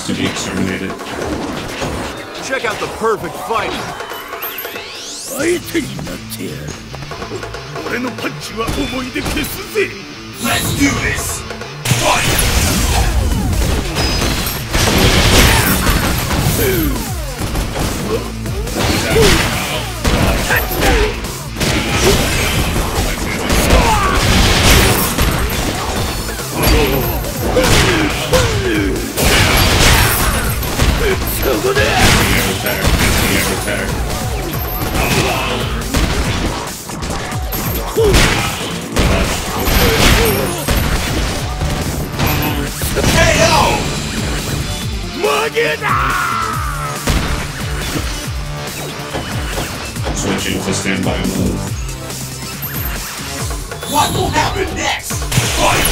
to be exterminated. Check out the perfect fight. Let's do this! Fight! Switching to standby mode. What will happen next? Fight!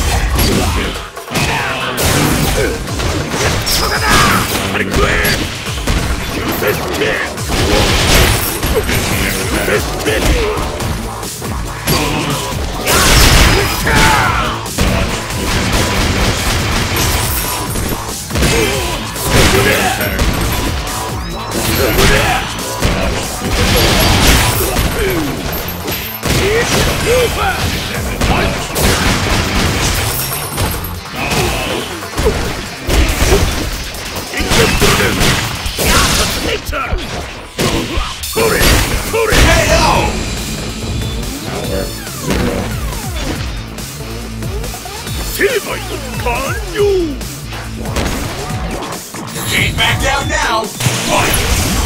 Can't back down now! Fight!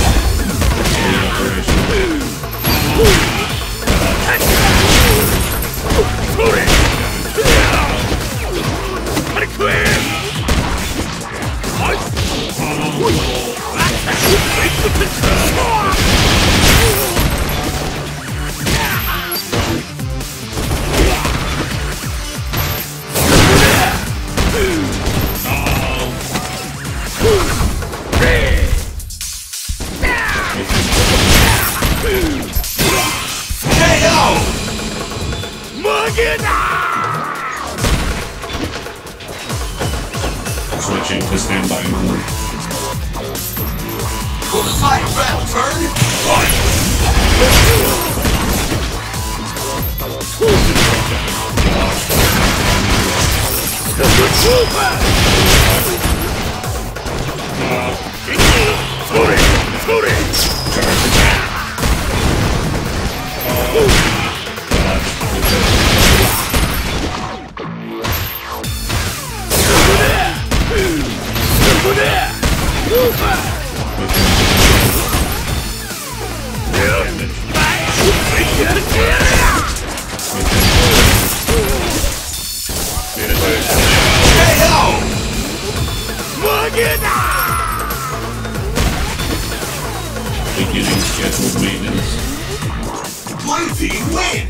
Switching to standby mode. Will the tide of battle turn? Fight! Beginning scheduled maintenance. Blue team wins!